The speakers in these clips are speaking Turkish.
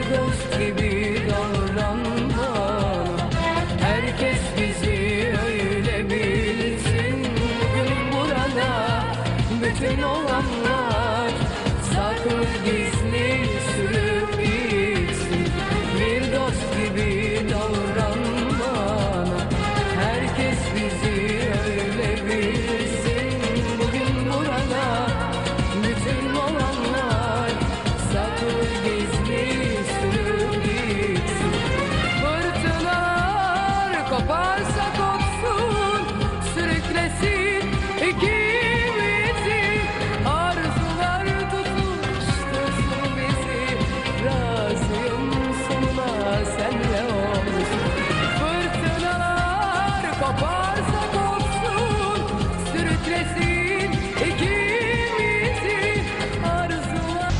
dost gibi davran bana. Herkes bizi öyle bilsin. Bugün burada bütün olanlar saklı gizli sürüp gitsin. Bir dost gibi davran bana. Herkes bizi öyle bilsin. Bugün burada bütün olanlar saklı gizli sürüp gitsin. Fırtınalar koparsa kopsun, sürüklesin ikimizi. Arzular tutuştursun bizi. Razıyım sonuna senle olsun. Fırtınalar koparsa kopsun, sürüklesin ikimizi. Arzular...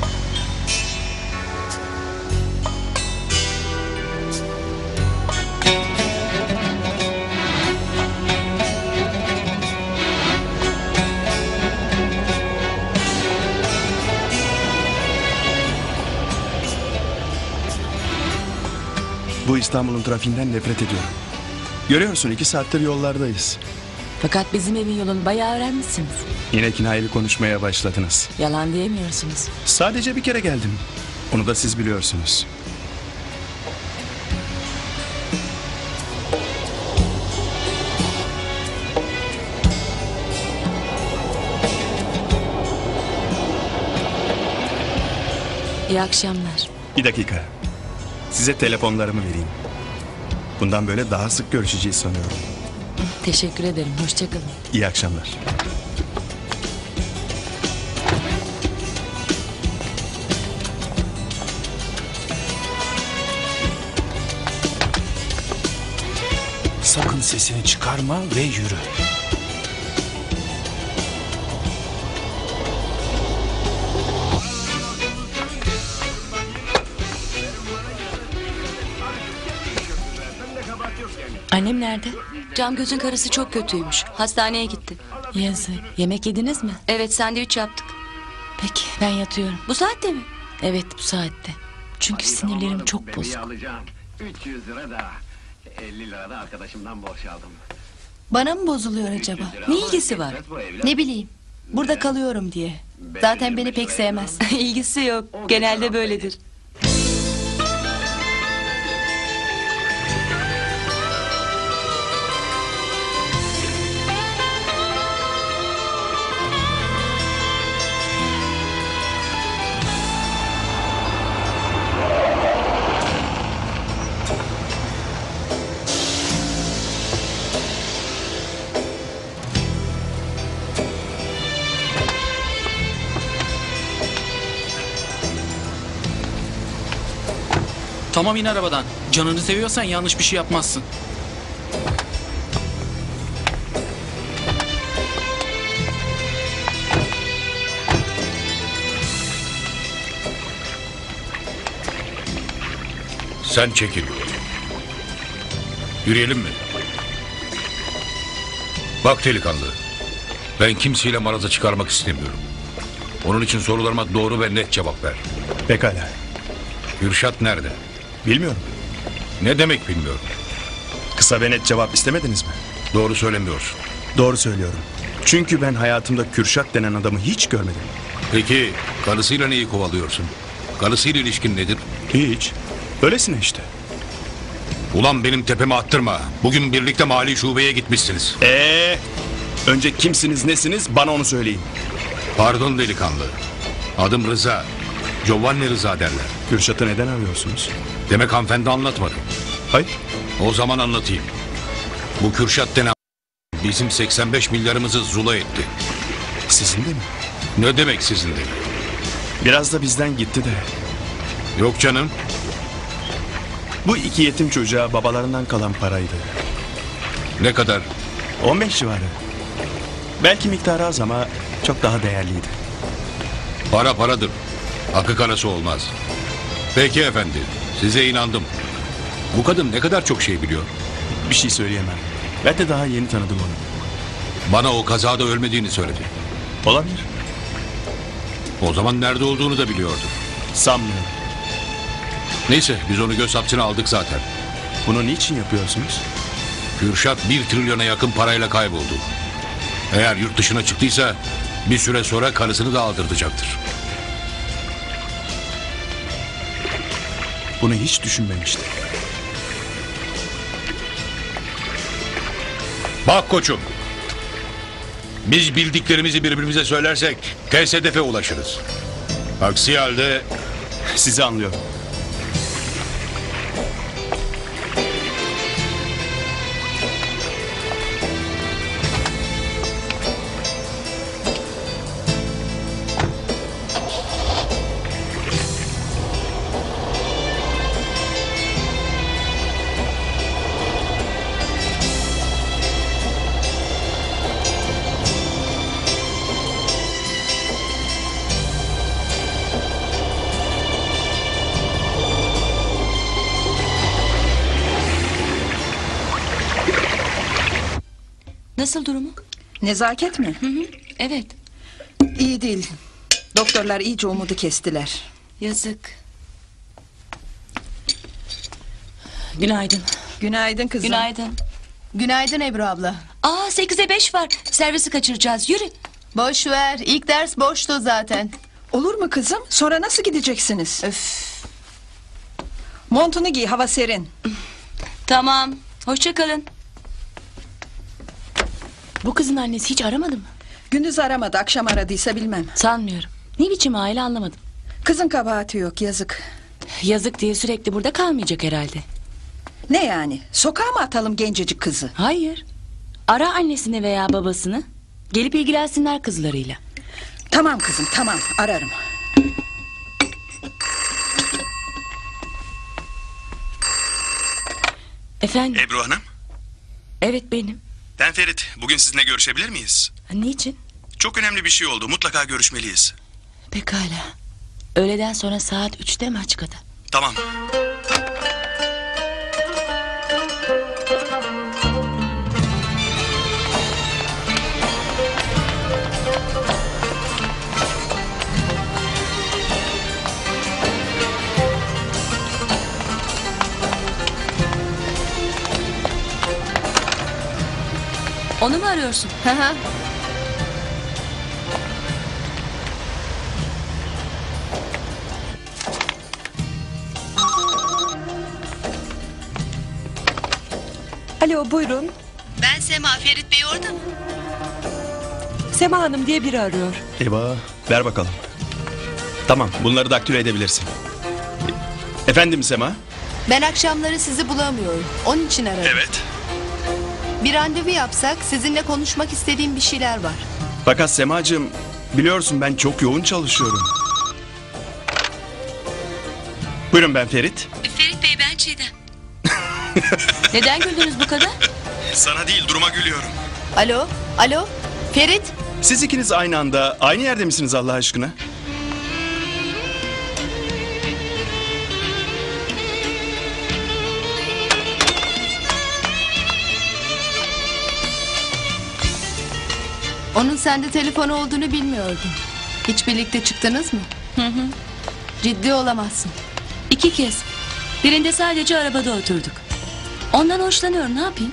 Bu İstanbul'un trafiğinden nefret ediyorum. Görüyorsun 2 saattir yollardayız. Fakat bizim evin yolunu bayağı öğrenmişsiniz. Yine kinayeli konuşmaya başladınız. Yalan diyemiyorsunuz. Sadece bir kere geldim. Onu da siz biliyorsunuz. İyi akşamlar. Bir dakika. Size telefonlarımı vereyim. Bundan böyle daha sık görüşeceğiz sanıyorum. Teşekkür ederim. Hoşçakalın. İyi akşamlar. Sakın sesini çıkarma ve yürü. Annem nerede? Cam gözün karısı çok kötüymüş. Hastaneye gitti. Yazık. Yemek yediniz mi? Evet, sandviç yaptık. Peki ben yatıyorum. Bu saatte mi? Evet, bu saatte. Çünkü sinirlerim çok bozuk. Alacağım. 300 lira da 50 lira da arkadaşımdan borç aldım. Bana mı bozuluyor acaba? Ne ilgisi var? Ne bileyim. Burada kalıyorum diye. Zaten beni pek sevmez. İlgisi yok. Genelde böyledir. Tamam, in arabadan. Canını seviyorsan yanlış bir şey yapmazsın. Sen çekil. Yürüyelim mi? Bak delikanlı. Ben kimseyle maraza çıkarmak istemiyorum. Onun için sorularıma doğru ve net cevap ver. Pekala. Kürşat nerede? Bilmiyorum. Ne demek bilmiyorum. Kısa ve net cevap istemediniz mi? Doğru söylemiyorsun. Doğru söylüyorum. Çünkü ben hayatımda Kürşat denen adamı hiç görmedim. Peki karısıyla neyi kovalıyorsun? Karısıyla ilişkin nedir? Hiç. Öylesine işte. Ulan benim tepeme attırma. Bugün birlikte mali şubeye gitmişsiniz. Önce kimsiniz nesiniz bana onu söyleyin. Pardon delikanlı. Adım Rıza. Giovanni Rıza derler. Kürşat'ı neden arıyorsunuz? Demek hanımefendi anlatmadı. Hayır. O zaman anlatayım. Bu Kürşat denen bizim 85 milyarımızı zula etti. Sizin de mi? Ne demek sizin de? Biraz da bizden gitti de. Yok canım. Bu 2 yetim çocuğa babalarından kalan paraydı. Ne kadar? 15 civarı. Belki miktarı az ama çok daha değerliydi. Para paradır. Akı karası olmaz. Peki efendi, size inandım. Bu kadın ne kadar çok şey biliyor. Bir şey söyleyemem. Ben de daha yeni tanıdım onu. Bana o kazada ölmediğini söyledi. Olabilir. O zaman nerede olduğunu da biliyordu. Sanmıyorum. Neyse biz onu göz hapsine aldık zaten. Bunu niçin yapıyorsunuz? Kürşat 1 trilyona yakın parayla kayboldu. Eğer yurt dışına çıktıysa bir süre sonra karısını da aldırtacaktır. Bunu hiç düşünmemiştim. Bak koçum. Biz bildiklerimizi birbirimize söylersek tez hedefe ulaşırız. Aksi halde Sizi anlıyorum. Nasıl durumu? Nezaket mi? Evet. İyi değil. Doktorlar iyice umudu kestiler. Yazık. Günaydın. Günaydın kızım. Günaydın. Günaydın Ebru abla. Aa 8'e 5 var. Servisi kaçıracağız. Yürü. Boş ver. İlk ders boştu zaten. Olur mu kızım? Sonra nasıl gideceksiniz? Öf. Montunu giy, hava serin. Tamam. Hoşça kalın. Bu kızın annesi hiç aramadı mı? Gündüz aramadı, akşam aradıysa bilmem. Sanmıyorum. Ne biçim aile anlamadım. Kızın kabahati yok, yazık. Yazık diye sürekli burada kalmayacak herhalde. Ne yani? Sokağa mı atalım gencecik kızı? Hayır. Ara annesini veya babasını. Gelip ilgilensinler kızlarıyla. Tamam kızım, tamam, ararım. Efendim? Ebru Hanım, Evet benim. ben Ferit. Bugün sizinle görüşebilir miyiz? Niçin? Çok önemli bir şey oldu. Mutlaka görüşmeliyiz. Pekala. Öğleden sonra saat 3'te mi Açıka'da? Tamam. Onu mu arıyorsun? Hı hı. Alo buyurun. Ben Sema. Ferit Bey orada mı? Sema Hanım diye biri arıyor. Eyvah. Ver bakalım. Tamam, bunları daktilo edebilirsin. Efendim Sema? Ben akşamları sizi bulamıyorum. Onun için aradım. Evet. Bir randevu yapsak sizinle konuşmak istediğim bir şeyler var. Fakat Semacığım, biliyorsun ben çok yoğun çalışıyorum. Buyurun, ben Ferit. Ferit Bey ben Çiğdem. Neden güldünüz bu kadar? Sana değil, duruma gülüyorum. Alo? Alo? Ferit? Siz ikiniz aynı anda aynı yerde misiniz Allah aşkına? Onun sende telefonu olduğunu bilmiyordum. Hiç birlikte çıktınız mı? Ciddi olamazsın. 2 kez. Birinde sadece arabada oturduk. Ondan hoşlanıyorum, ne yapayım?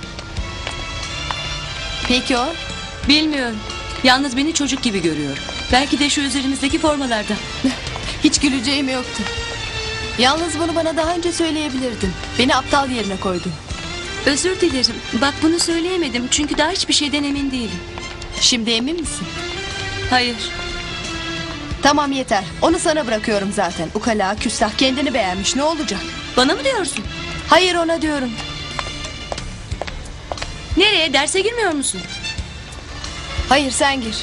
Peki o? Bilmiyorum. Yalnız beni çocuk gibi görüyor. Belki de şu üzerimizdeki formalardan. Hiç güleceğim yoktu. Yalnız bunu bana daha önce söyleyebilirdin. Beni aptal yerine koydun. Özür dilerim. Bak bunu söyleyemedim çünkü daha hiçbir şeyden emin değilim. Şimdi emin misin? Hayır. Tamam yeter. Onu sana bırakıyorum zaten. Ukala, küstah, kendini beğenmiş. Ne olacak? Bana mı diyorsun? Hayır ona diyorum. Nereye? Derse girmiyor musun? Hayır sen gir.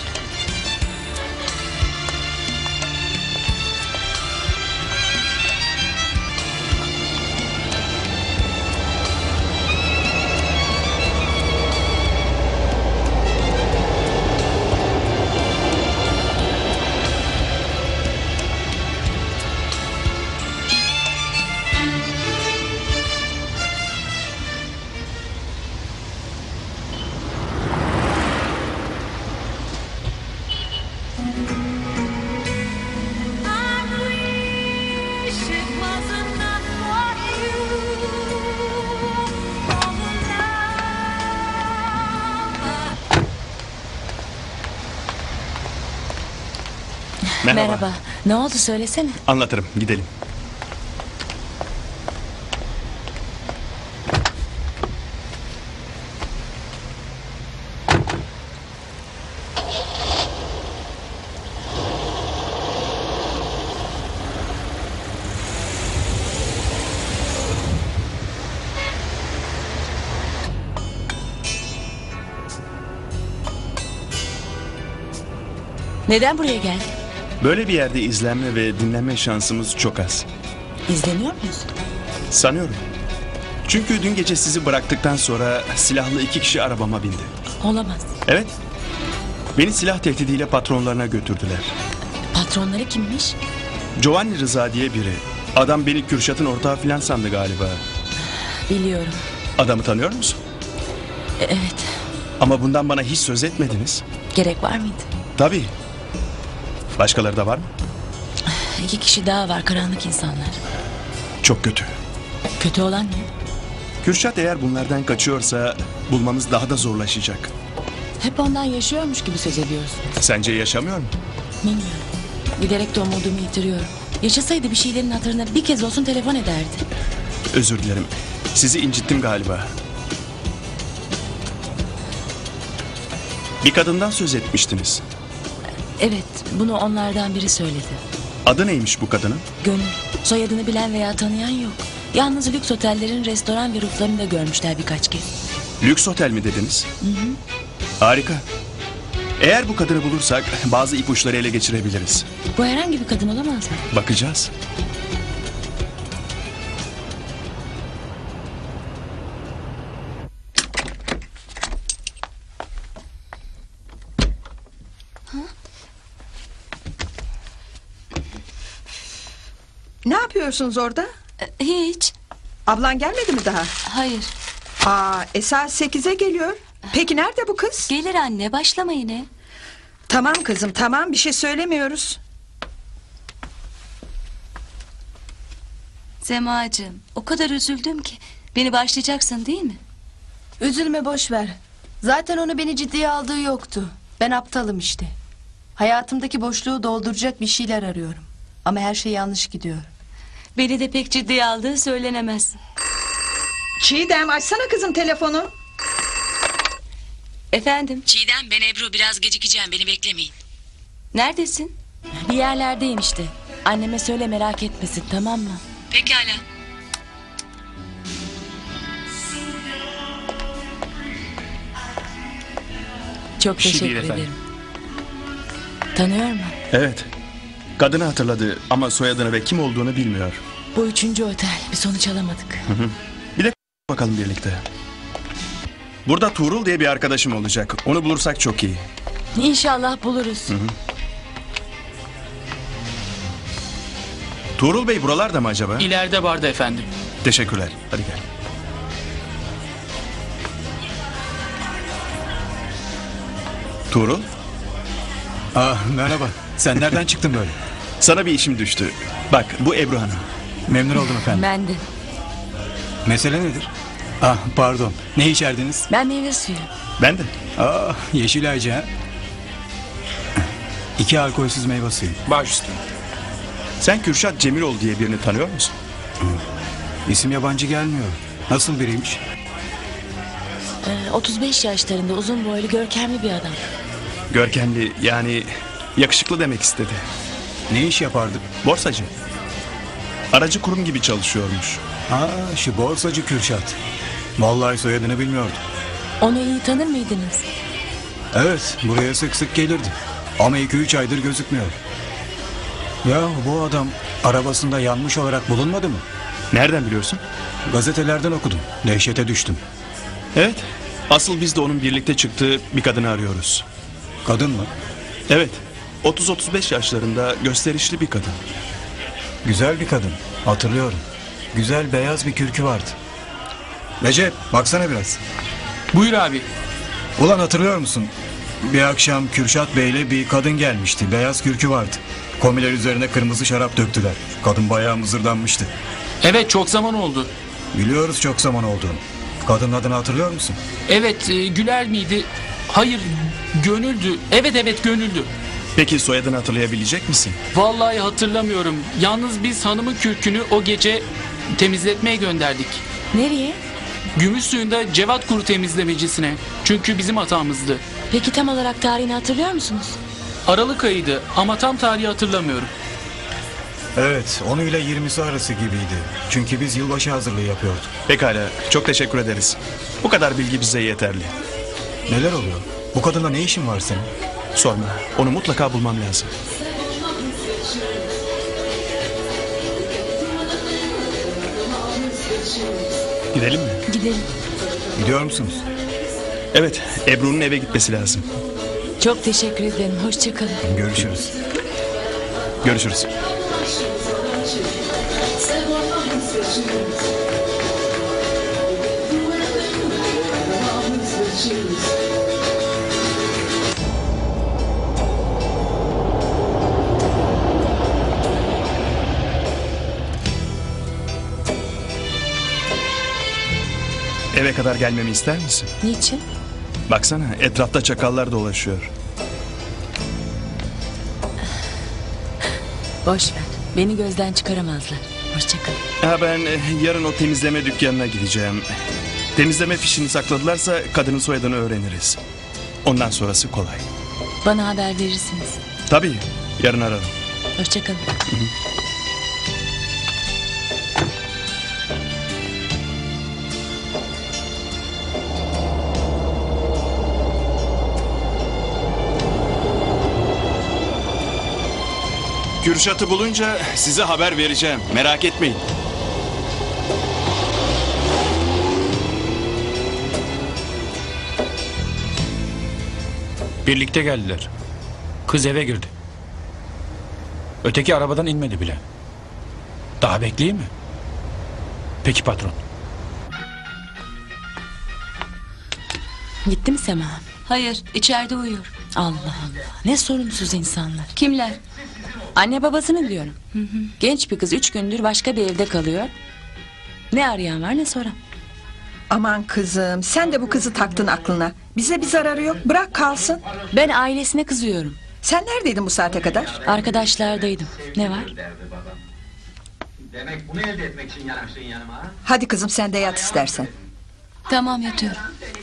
Merhaba. Ne oldu söylesene. Anlatırım, gidelim. Neden buraya geldin? Böyle bir yerde izlenme ve dinlenme şansımız çok az. İzleniyor muyuz? Sanıyorum. Çünkü dün gece sizi bıraktıktan sonra silahlı 2 kişi arabama bindi. Olamaz. Evet. Beni silah tehdidiyle patronlarına götürdüler. Patronları kimmiş? Giovanni Rıza diye biri. Adam beni Kürşat'ın ortağı filan sandı galiba. Biliyorum. Adamı tanıyor musun? Evet. Ama bundan bana hiç söz etmediniz. Gerek var mıydı? Tabii. Başkaları da var mı? 2 kişi daha var, karanlık insanlar. Çok kötü. Kötü olan ne? Kürşat eğer bunlardan kaçıyorsa bulmamız daha da zorlaşacak. Hep ondan yaşıyormuş gibi söz ediyorsun. Sence yaşamıyor mu? Bilmiyorum. Giderek de umudumu yitiriyorum. Yaşasaydı bir şeylerin hatırına bir kez olsun telefon ederdi. Özür dilerim. Sizi incittim galiba. Bir kadından söz etmiştiniz. Evet, bunu onlardan biri söyledi. Adı neymiş bu kadının? Gönül. Soyadını bilen veya tanıyan yok. Yalnız lüks otellerin restoran ve ruflarını da görmüşler birkaç kez. Lüks otel mi dediniz? Harika. Eğer bu kadını bulursak bazı ipuçları ele geçirebiliriz. Bu herhangi bir kadın olamaz mı? Bakacağız. Ne yapıyorsunuz orada? Hiç. Ablan gelmedi mi daha? Hayır. Saat 8'e geliyor. Peki nerede bu kız? Gelir anne, başlama yine. Tamam kızım, tamam, bir şey söylemiyoruz. Semacığım, o kadar üzüldüm ki. Beni başlayacaksın değil mi? Üzülme, boş ver. Zaten onu beni ciddiye aldığı yoktu. Ben aptalım işte. Hayatımdaki boşluğu dolduracak bir şeyler arıyorum. Ama her şey yanlış gidiyor. Beni de pek ciddiye aldığı söylenemez. Çiğdem, açsana kızım telefonu. Efendim, Çiğdem, ben Ebru, biraz gecikeceğim, beni beklemeyin. neredesin? Bir yerlerdeyim işte. Anneme söyle, merak etmesin, tamam mı? Pekala. Çok Bir şey teşekkür değil efendim. ederim. Tanıyor mu? Evet. Kadını hatırladı ama soyadını ve kim olduğunu bilmiyor. Bu 3. otel, bir sonuç alamadık. Bir de bakalım birlikte. Burada Tuğrul diye bir arkadaşım olacak. Onu bulursak çok iyi. İnşallah buluruz. Tuğrul Bey buralarda mı acaba? İleride vardı efendim. Teşekkürler. Hadi gel. Tuğrul, Merhaba. Sen nereden çıktın böyle? sana bir işim düştü. Bak, bu Ebru Hanım. Memnun oldum efendim. Ben de. Mesele nedir? Pardon. Ne içerdiniz? Ben meyve suyu. Ben de. Yeşil aycı ha? 2 alkolsüz meyve suyu. Baş üstüne. Sen Kürşat Cemiloğlu diye birini tanıyor musun? İsim yabancı gelmiyor. Nasıl biriymiş? 35 yaşlarında, uzun boylu, görkemli bir adam. Görkemli, yani yakışıklı demek istedi. Ne iş yapardı? Borsacı. Aracı kurum gibi çalışıyormuş. Şu borsacı Kürşat. Vallahi soyadını bilmiyordum. Onu iyi tanır mıydınız? Evet, buraya sık sık gelirdi. Ama 2-3 aydır gözükmüyor. Ya bu adam arabasında yanmış olarak bulunmadı mı? Nereden biliyorsun? Gazetelerden okudum. Dehşete düştüm. Evet. Asıl biz de onun birlikte çıktığı bir kadını arıyoruz. Kadın mı? Evet. 30-35 yaşlarında gösterişli bir kadın. Güzel bir kadın. Hatırlıyorum. Güzel beyaz bir kürkü vardı. Recep, baksana biraz. Buyur abi. Ulan hatırlıyor musun? Bir akşam Kürşat Bey'le bir kadın gelmişti. Beyaz kürkü vardı. Komiler üzerine kırmızı şarap döktüler. Kadın bayağı mızırdanmıştı. Evet, çok zaman oldu. Biliyoruz çok zaman olduğunu. Kadının adını hatırlıyor musun? Evet, Güler miydi? Hayır, Gönüldü. Evet, Gönüldü. Peki soyadını hatırlayabilecek misin? Vallahi hatırlamıyorum. Yalnız biz hanımın kürkünü o gece temizletmeye gönderdik. Nereye? Gümüşsuyu'nda Cevat Kuru temizlemecisine. Çünkü bizim hatamızdı. Peki tam olarak tarihini hatırlıyor musunuz? Aralık ayıydı ama tam tarihi hatırlamıyorum. Evet, 10 ile 20'si arası gibiydi. Çünkü biz yılbaşı hazırlığı yapıyorduk. Pekala, çok teşekkür ederiz. Bu kadar bilgi bize yeterli. Neler oluyor? Bu kadınla ne işin var senin? Sorma, onu mutlaka bulmam lazım. Gidelim mi? Gidelim. Gidiyor musunuz? Evet, Ebru'nun eve gitmesi lazım. Çok teşekkür ederim. Hoşça kalın. Görüşürüz. Görüşürüz. Eve kadar gelmemi ister misin? Niçin? Baksana, etrafta çakallar dolaşıyor. Boş ver. Beni gözden çıkaramazlar. Hoşça kalın. Ha, ben yarın o temizleme dükkanına gideceğim. Temizleme fişini sakladılarsa kadının soyadını öğreniriz. Ondan sonrası kolay. Bana haber verirsiniz. Tabii, yarın ararım. Hoşça kalın. Kürşat'ı bulunca size haber vereceğim. Merak etmeyin. Birlikte geldiler. Kız eve girdi. Öteki arabadan inmedi bile. Daha bekleyeyim mi? Peki patron. Gitti mi Sema? Hayır, içeride uyuyor. Allah Allah. Ne sorumsuz insanlar. Kimler? Anne babasını diyorum. Genç bir kız 3 gündür başka bir evde kalıyor. Ne arayan var ne soran. Aman kızım, sen de bu kızı taktın aklına. Bize bir zararı yok, bırak kalsın. Ben ailesine kızıyorum. Sen neredeydin bu saate kadar? Arkadaşlardaydım. Ne var? Demek bunu elde etmek için yanaştın yanıma. Hadi kızım sen de yat istersen. Tamam, yatıyorum.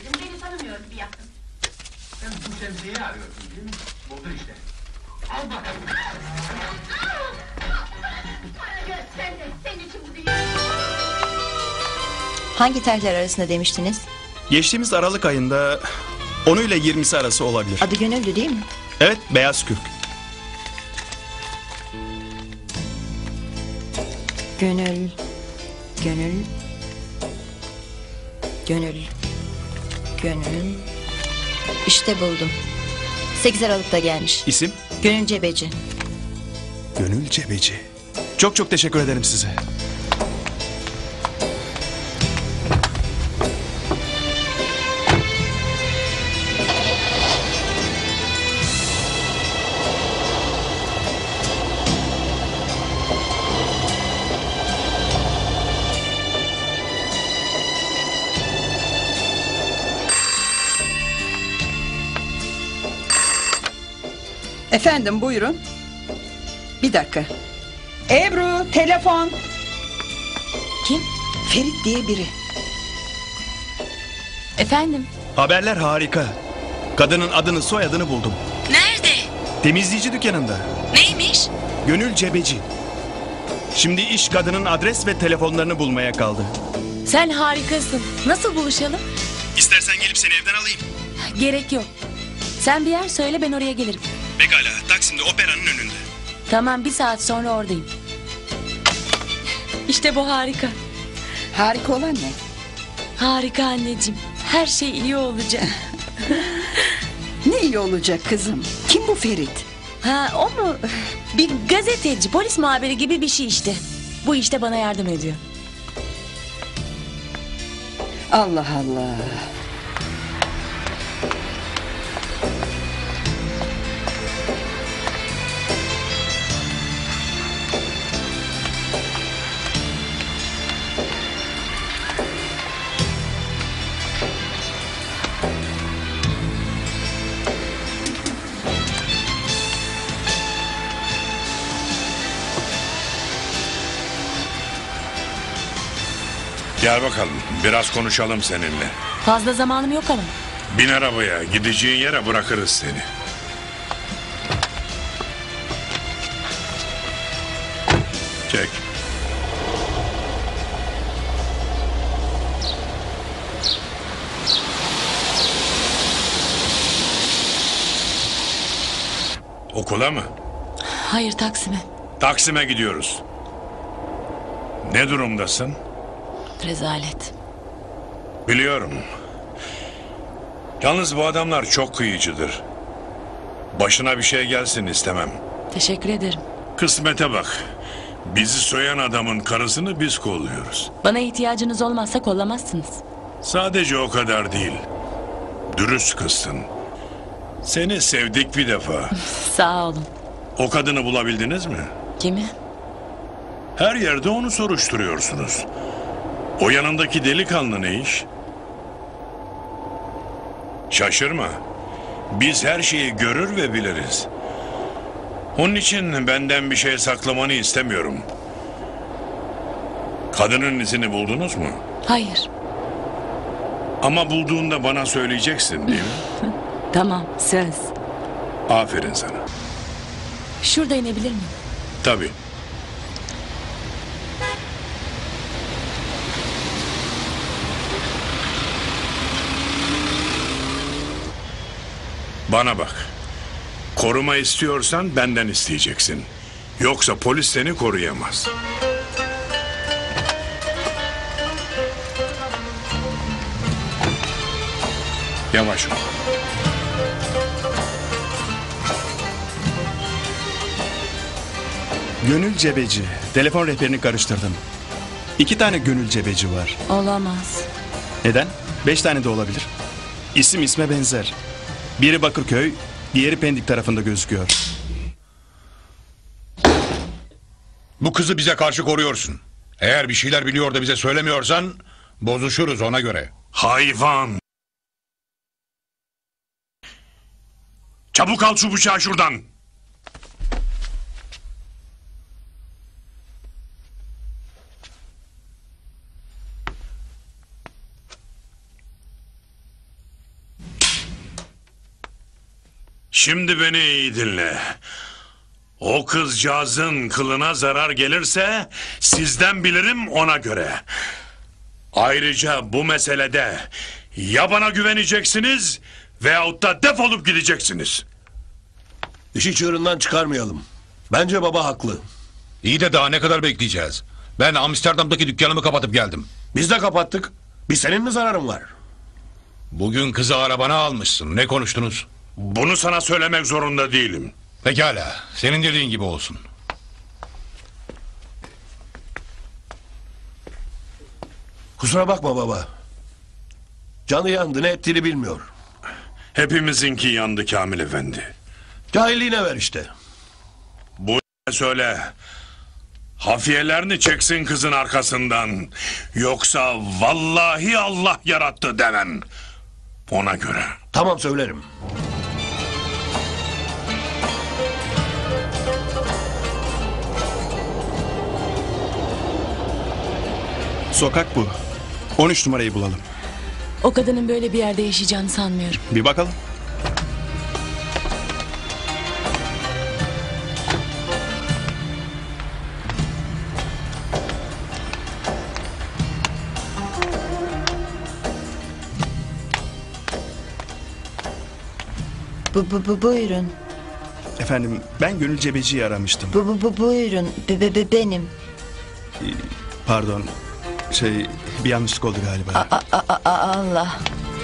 Bu şemsiyeyi arıyorsun değil mi? Buldun işte. Al bakalım. Hangi tarihler arasında demiştiniz? Geçtiğimiz Aralık ayında 10 ile 20'si arası olabilir. Adı Gönüllü değil mi? Evet, beyaz kürk. Gönül. Gönül. Gönül. Gönül. İşte buldum. 8 Aralık'ta gelmiş. İsim? Gönül Cebeci. Gönül Cebeci. Çok çok teşekkür ederim size. Efendim buyurun. Bir dakika. Ebru, telefon. Kim? Ferit diye biri. Efendim? Haberler harika. Kadının adını soyadını buldum. Nerede? Temizleyici dükkanında. Neymiş? Gönül Cebeci. Şimdi iş kadının adres ve telefonlarını bulmaya kaldı. Sen harikasın. Nasıl buluşalım? İstersen gelip seni evden alayım. Gerek yok. Sen bir yer söyle, ben oraya gelirim. Pekala, Taksim'de operanın önünde. Tamam, 1 saat sonra oradayım. İşte bu harika. Harika olan ne? Harika anneciğim. Her şey iyi olacak. Ne iyi olacak kızım? Kim bu Ferit? Ha, o mu? Bir gazeteci, polis muhabiri gibi bir şey işte. Bu işte bana yardım ediyor. Allah Allah. Gel bakalım, biraz konuşalım seninle. Fazla zamanım yok ama. Bin arabaya, gideceğin yere bırakırız seni. Çek. Okula mı? Hayır, Taksim'e. Taksim'e gidiyoruz. Ne durumdasın? Rezalet. Biliyorum. Yalnız bu adamlar çok kıyıcıdır. Başına bir şey gelsin istemem. Teşekkür ederim. Kısmete bak. Bizi soyan adamın karısını biz kolluyoruz. Bana ihtiyacınız olmazsa kollamazsınız. Sadece o kadar değil. Dürüst kızsın. Seni sevdik bir defa. Sağ olun. O kadını bulabildiniz mi? Kimi? Her yerde onu soruşturuyorsunuz. O yanındaki delikanlı ne iş? Şaşırma. Biz her şeyi görür ve biliriz. Onun için benden bir şey saklamanı istemiyorum. Kadının izini buldunuz mu? Hayır. Ama bulduğunda bana söyleyeceksin değil mi? Tamam, söz. Aferin sana. Şurada inebilir miyim? Tabii. Bana bak. Koruma istiyorsan benden isteyeceksin. Yoksa polis seni koruyamaz. Yavaş ol. Gönül Cebeci. Telefon rehberini karıştırdım. 2 tane Gönül Cebeci var. Olamaz. Neden? 5 tane de olabilir. İsim isme benzer. Biri Bakırköy, diğeri Pendik tarafında gözüküyor. Bu kızı bize karşı koruyorsun. Eğer bir şeyler biliyor da bize söylemiyorsan bozuşuruz ona göre. Hayvan! Çabuk al şu bıçağı şuradan! Şimdi beni iyi dinle. O kızcağızın kılına zarar gelirse sizden bilirim ona göre. Ayrıca bu meselede ya bana güveneceksiniz veyahut da defolup gideceksiniz. İşi çığırından çıkarmayalım. Bence baba haklı. İyi de daha ne kadar bekleyeceğiz? Ben Amsterdam'daki dükkanımı kapatıp geldim. Biz de kapattık. Bir senin mi zararın var? Bugün kızı arabana almışsın. Ne konuştunuz? Bunu sana söylemek zorunda değilim. Pekala. Senin dediğin gibi olsun. Kusura bakma baba. Canı yandı, ne ettiğini bilmiyor. Hepimizinki yandı Kamil Efendi. Cahilliğine ver işte. Bu söyle. Hafiyelerini çeksin kızın arkasından. Yoksa vallahi Allah yarattı demem. Ona göre. Tamam, söylerim. Sokak bu. 13 numarayı bulalım. O kadının böyle bir yerde yaşayacağını sanmıyorum. Bir bakalım. Buyurun. Efendim, ben Gönül Cebeci'yi aramıştım. Buyurun. Benim. Pardon. Bir yanlışlık oldu galiba. Allah.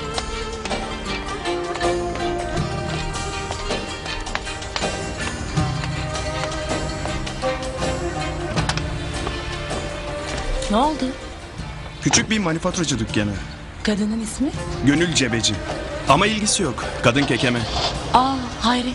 Ne oldu? Küçük bir manifaturacı dükkanı. Kadının ismi? Gönül Cebeci. Ama ilgisi yok. Kadın kekeme. Hayret.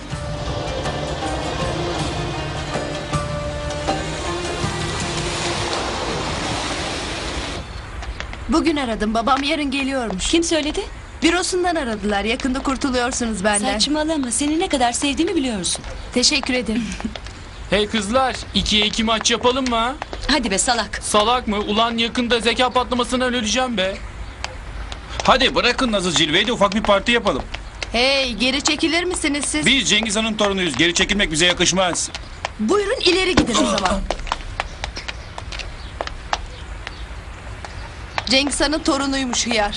Bugün aradım. Babam yarın geliyormuş. Kim söyledi? Bürosundan aradılar. Yakında kurtuluyorsunuz benden. Saçmalama. Seni ne kadar sevdiğimi biliyorsun. Teşekkür ederim. Hey kızlar, 2'ye 2 maç yapalım mı? Hadi be salak. Salak mı? Ulan yakında zeka patlamasından öleceğim be. Hadi bırakın nazı cilveyi de ufak bir parti yapalım. Hey, geri çekilir misiniz siz? Biz Cengiz Han'ın torunuyuz. Geri çekilmek bize yakışmaz. Buyurun ileri gidin o zaman. Cengiz Han'ın torunuymuş hıyar.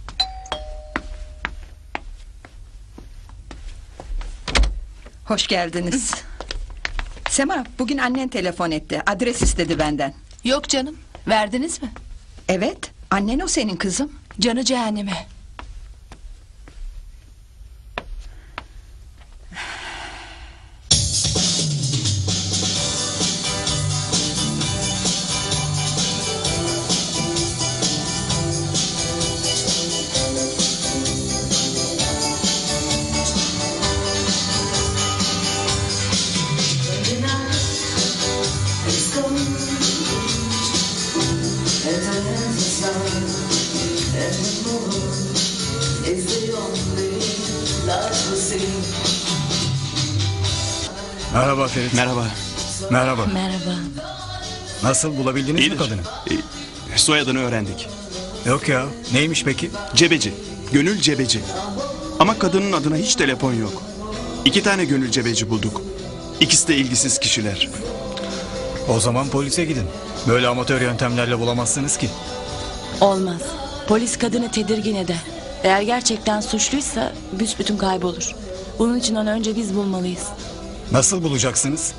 Hoş geldiniz. Sema, bugün annen telefon etti. Adres istedi benden. Yok canım, verdiniz mi? Evet, annen o senin kızım. Canı cehenneme. Merhaba Ferit. Merhaba. Merhaba. Merhaba. Nasıl bulabildiniz mi İyidir. kadını? Soyadını öğrendik. Yok ya. Neymiş peki? Cebeci. Gönül Cebeci. Ama kadının adına hiç telefon yok. 2 tane Gönül Cebeci bulduk. İkisi de ilgisiz kişiler. O zaman polise gidin. Böyle amatör yöntemlerle bulamazsınız ki. Olmaz. Polis kadını tedirgin eder. Eğer gerçekten suçluysa büsbütün kaybolur. Bunun için onu önce biz bulmalıyız. Nasıl bulacaksınız?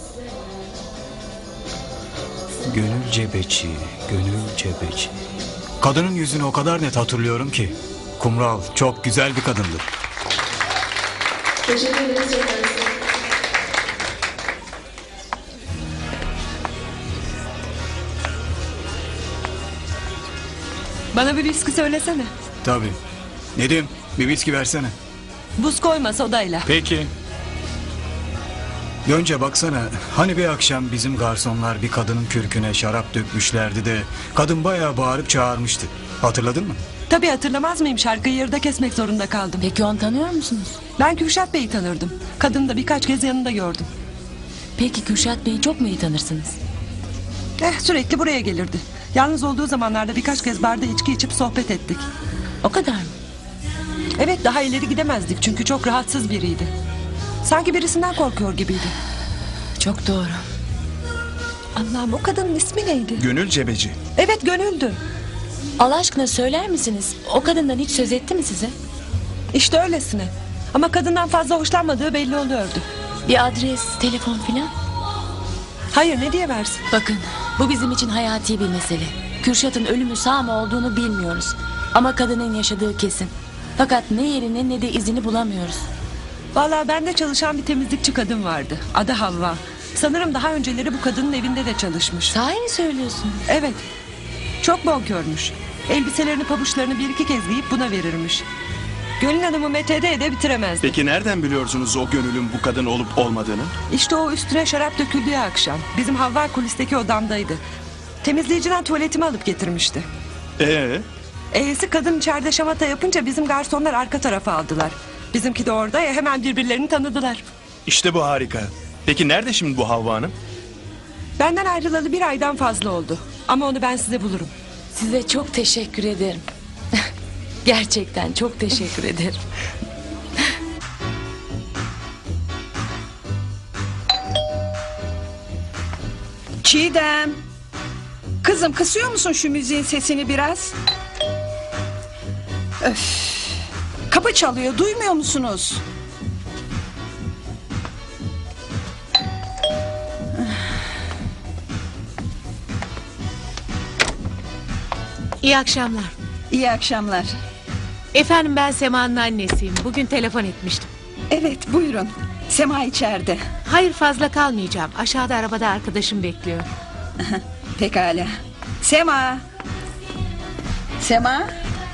Gönül Cebeci, Gönül Cebeci. Kadının yüzünü o kadar net hatırlıyorum ki. Kumral, çok güzel bir kadındı. Teşekkür ederiz. Bana bir viski söylesene. Tabii. Nedim, bir viski versene. Buz koyma sodayla. Peki. Yonca baksana, hani bir akşam bizim garsonlar bir kadının kürküne şarap dökmüşlerdi de kadın bayağı bağırıp çağırmıştı. Hatırladın mı? Tabii hatırlamaz mıyım, şarkıyı yarıda kesmek zorunda kaldım. Peki onu tanıyor musunuz? Ben Kürşat Bey'i tanırdım. Kadını da birkaç kez yanında gördüm. Peki Kürşat Bey'i çok mu iyi tanırsınız? Sürekli buraya gelirdi. Yalnız olduğu zamanlarda birkaç kez barda içki içip sohbet ettik. O kadar mı? Evet, daha ileri gidemezdik çünkü çok rahatsız biriydi. Sanki birisinden korkuyor gibiydi. Çok doğru. Allah'ım, o kadının ismi neydi? Gönül Cebeci. Evet, Gönül'dü. Allah aşkına söyler misiniz? O kadından hiç söz etti mi size? İşte öylesine. Ama kadından fazla hoşlanmadığı belli oluyordu. Bir adres, telefon filan? Hayır, ne diye versin? Bakın, bu bizim için hayati bir mesele. Kürşat'ın ölümü sağ mı olduğunu bilmiyoruz. Ama kadının yaşadığı kesin. Fakat ne yerini ne de izini bulamıyoruz. Vallahi bende çalışan bir temizlikçi kadın vardı. Adı Havva. Sanırım daha önceleri bu kadının evinde de çalışmış. Sahi mi söylüyorsun? Evet. Çok bonkörmüş. Elbiselerini, pabuçlarını bir iki kez giyip buna verirmiş. Gönül Hanım'ı metede de bitiremezdi. Peki nereden biliyorsunuz o Gönül'ün bu kadın olup olmadığını? İşte o üstüne şarap döküldüğü akşam. Bizim Havva kulisteki odamdaydı. Temizleyiciden tuvaletimi alıp getirmişti. E'si kadın içeride şamata yapınca bizim garsonlar arka tarafa aldılar. Bizimki de orada ya, hemen birbirlerini tanıdılar. İşte bu harika. Peki nerede şimdi bu Havva Hanım? Benden ayrılalı 1 aydan fazla oldu. Ama onu ben size bulurum. Size çok teşekkür ederim. Gerçekten çok teşekkür ederim. Çiğdem. Kızım, kısıyor musun şu müziğin sesini biraz? Öf. Kapı çalıyor, duymuyor musunuz? İyi akşamlar. İyi akşamlar. Efendim, ben Sema'nın annesiyim. Bugün telefon etmiştim. Evet, buyurun. Sema içeride. Hayır, fazla kalmayacağım. Aşağıda arabada arkadaşım bekliyor. Pekala. Sema. Sema.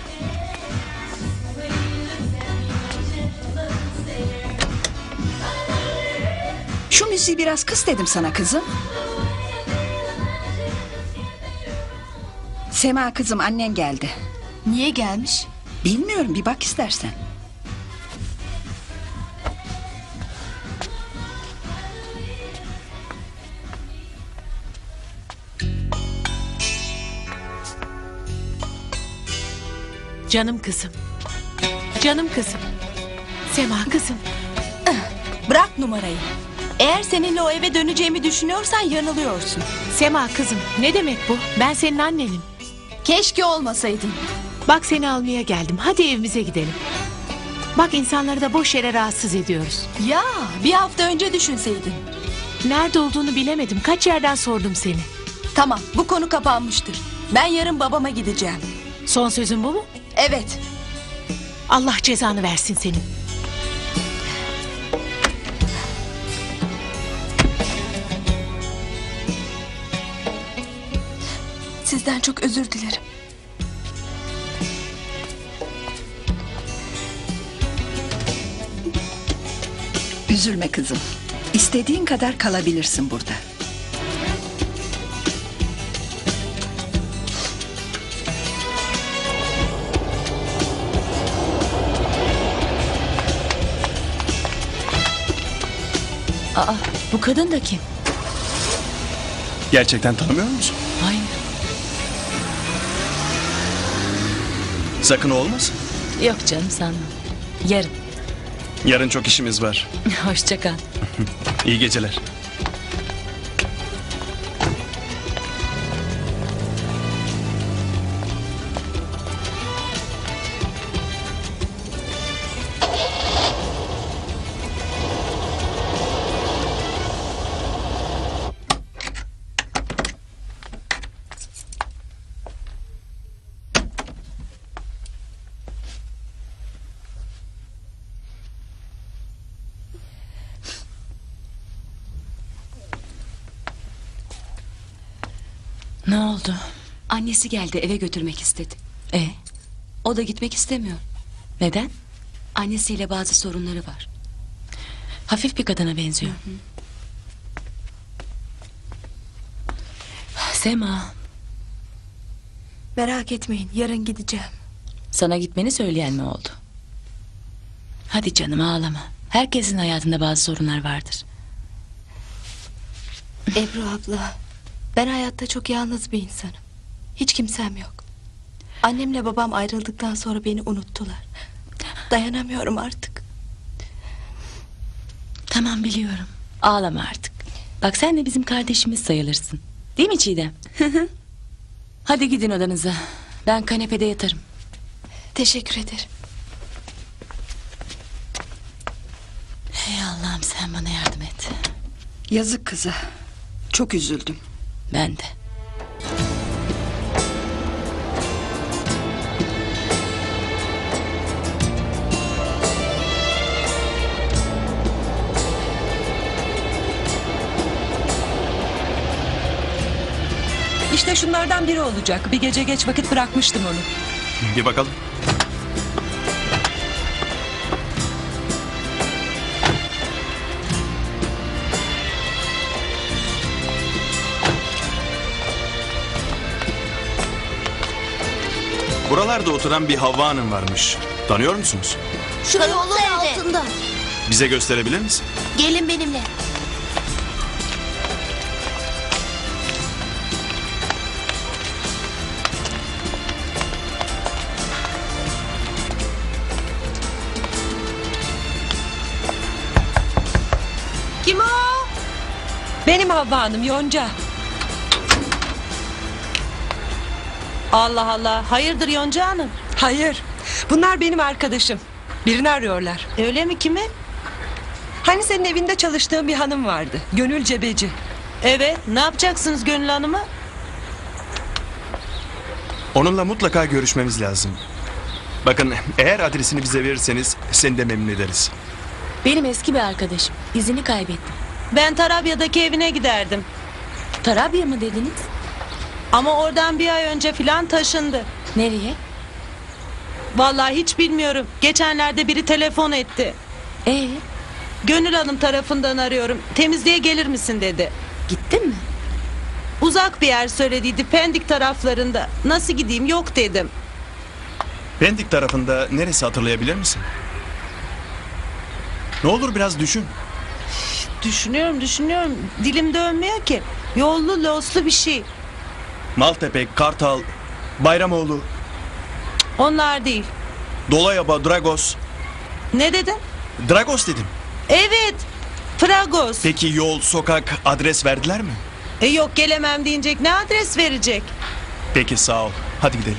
Şu müziği biraz kıs dedim sana kızım. Sema kızım, annen geldi. Niye gelmiş? Bilmiyorum, bir bak istersen. Canım kızım. Canım kızım. Sema kızım. Bırak numarayı. Eğer seninle o eve döneceğimi düşünüyorsan yanılıyorsun. Sema kızım, ne demek bu? Ben senin annenim. Keşke olmasaydın. Bak seni almaya geldim. Hadi evimize gidelim. Bak insanları da boş yere rahatsız ediyoruz. Ya bir hafta önce düşünseydin. Nerede olduğunu bilemedim. Kaç yerden sordum seni. Tamam, bu konu kapanmıştır. Ben yarın babama gideceğim. Son sözün bu mu? Evet. Allah cezanı versin senin. Sizden çok özür dilerim. Üzülme kızım. İstediğin kadar kalabilirsin burada. Aa, bu kadın da kim? Gerçekten tanımıyor musun? Hayır. Sakın olmasın. Yok canım sanmam. Yarın. Yarın çok işimiz var. Hoşça kal. İyi geceler. Ne oldu? Annesi geldi, eve götürmek istedi. O da gitmek istemiyor. Neden? Annesiyle bazı sorunları var. Hafif bir kadına benziyor. Sema. Merak etmeyin, yarın gideceğim. Sana gitmeni söyleyen mi oldu? Hadi canım ağlama. Herkesin hayatında bazı sorunlar vardır. Ebru abla, ben hayatta çok yalnız bir insanım. Hiç kimsem yok. Annemle babam ayrıldıktan sonra beni unuttular. Dayanamıyorum artık. Tamam biliyorum. Ağlama artık. Bak sen de bizim kardeşimiz sayılırsın. Değil mi Çiğdem? Hadi gidin odanıza. Ben kanepede yatarım. Teşekkür ederim. Hey Allah'ım sen bana yardım et. Yazık kıza. Çok üzüldüm. Ben de. İşte şunlardan biri olacak. Bir gece geç vakit bırakmıştım onu. Bir bakalım. Buralarda oturan bir Havva Hanım varmış. Tanıyor musunuz? Şu yollar altında. Bize gösterebilir misin? Gelin benimle. Kim o? Benim Havva Hanım, Yonca. Allah Allah. Hayırdır Yonca Hanım? Hayır. Bunlar benim arkadaşım. Birini arıyorlar. Öyle mi, kimi? Hani senin evinde çalıştığın bir hanım vardı. Gönül Cebeci. Evet. Ne yapacaksınız Gönül Hanım'ı? Onunla mutlaka görüşmemiz lazım. Bakın eğer adresini bize verirseniz seni de memnun ederiz. Benim eski bir arkadaşım. İzini kaybettim. Ben Tarabya'daki evine giderdim. Tarabya mı dediniz? Ama oradan bir ay önce filan taşındı. Nereye? Vallahi hiç bilmiyorum. Geçenlerde biri telefon etti. Gönül Hanım tarafından arıyorum. Temizliğe gelir misin dedi. Gittin mi? Uzak bir yer söylediydi. Pendik taraflarında. Nasıl gideyim, yok dedim. Pendik tarafında neresi hatırlayabilir misin? Ne olur biraz düşün. Düşünüyorum. Dilim dönmüyor ki. Yollu loslu bir şey. Maltepe, Kartal, Bayramoğlu. Onlar değil. Dolayaba, Dragos. Ne dedin? Dragos dedim. Evet. Fragos. Peki yol, sokak, adres verdiler mi? Yok gelemem deyince ne adres verecek? Peki sağ ol. Hadi gidelim.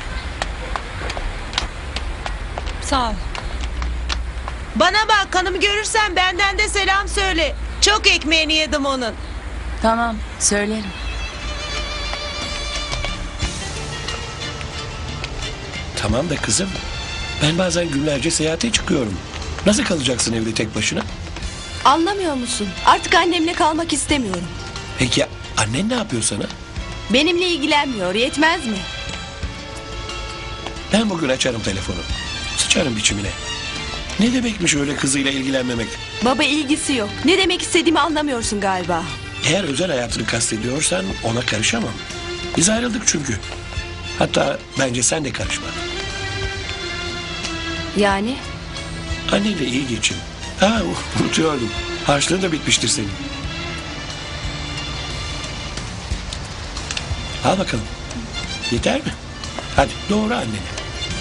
Sağ ol. Bana bak, hanımı görürsen benden de selam söyle. Çok ekmeğini yedim onun. Tamam, söylerim. Tamam da kızım. Ben bazen günlerce seyahate çıkıyorum. Nasıl kalacaksın evde tek başına? Anlamıyor musun? Artık annemle kalmak istemiyorum. Peki ya annen ne yapıyor sana? Benimle ilgilenmiyor, yetmez mi? Ben bugün açarım telefonu. Sıçarım biçimine. Ne demekmiş öyle kızıyla ilgilenmemek? Baba, ilgisi yok. Ne demek istediğimi anlamıyorsun galiba. Eğer özel hayatını kastediyorsan ona karışamam. Biz ayrıldık çünkü. Hatta bence sen de karışma. Yani? Annenle iyi geçin. Ha, unutuyordum. Harçlığın da bitmiştir senin. Al bakalım. Yeter mi? Hadi doğru anneni.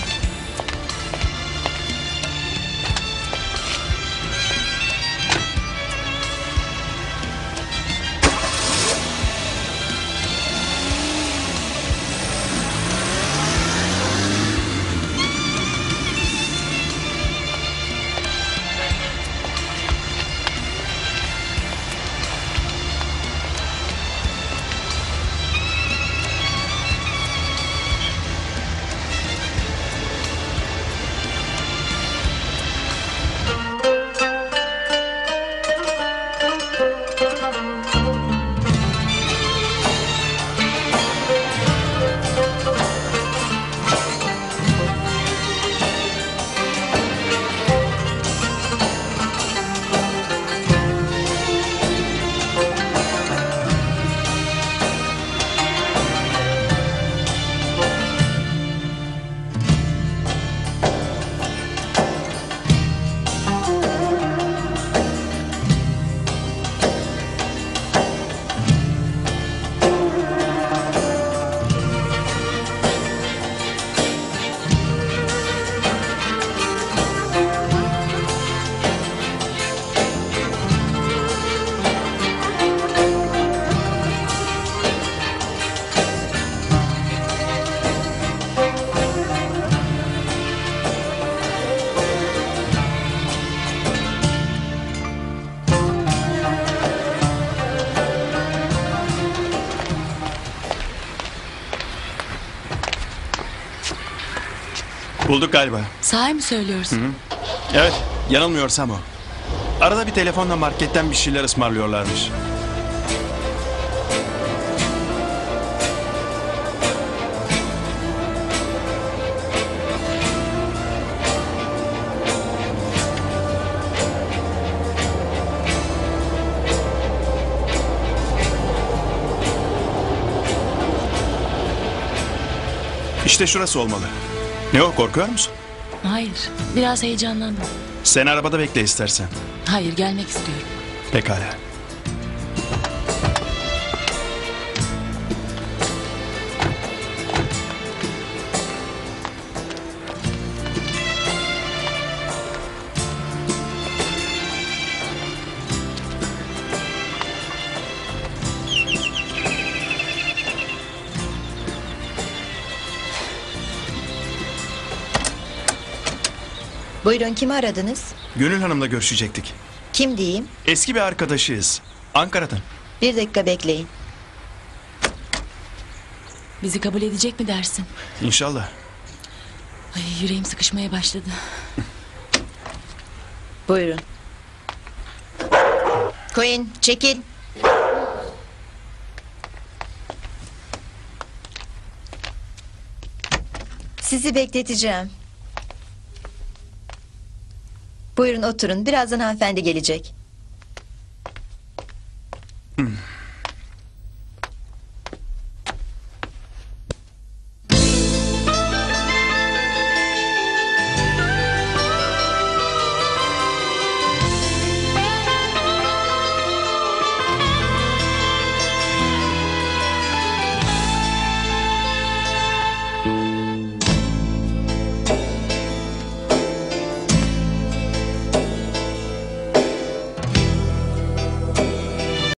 Bulduk galiba. Sahi mi söylüyorsun? Hı hı. Evet, yanılmıyorsam o. Arada bir telefonla marketten bir şeyler ısmarlıyorlarmış. İşte şurası olmalı. Ne o, korkuyor musun? Hayır, biraz heyecanlandım. Sen arabada bekle istersen. Hayır, gelmek istiyorum. Pekala. Buyurun, kimi aradınız? Gönül Hanım'la görüşecektik. Kim diyeyim? Eski bir arkadaşıyız. Ankara'dan. 1 dakika bekleyin. Bizi kabul edecek mi dersin? İnşallah. Ay, yüreğim sıkışmaya başladı. Buyurun. Koyun, çekil. Sizi bekleteceğim. Buyurun oturun. Birazdan hanımefendi gelecek.